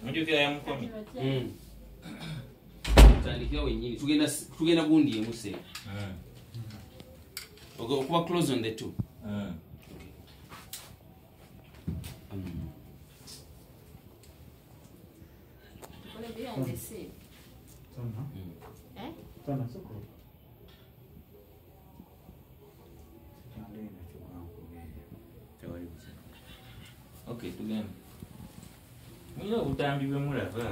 Mjukira ya mkomi. Tandikira wenyini. Tugenda gundi emuse. Okay, kuba close on the two. What are behind the sea? Sana soko. Okay, tugenda. Mwiyo utambi bwe mulava.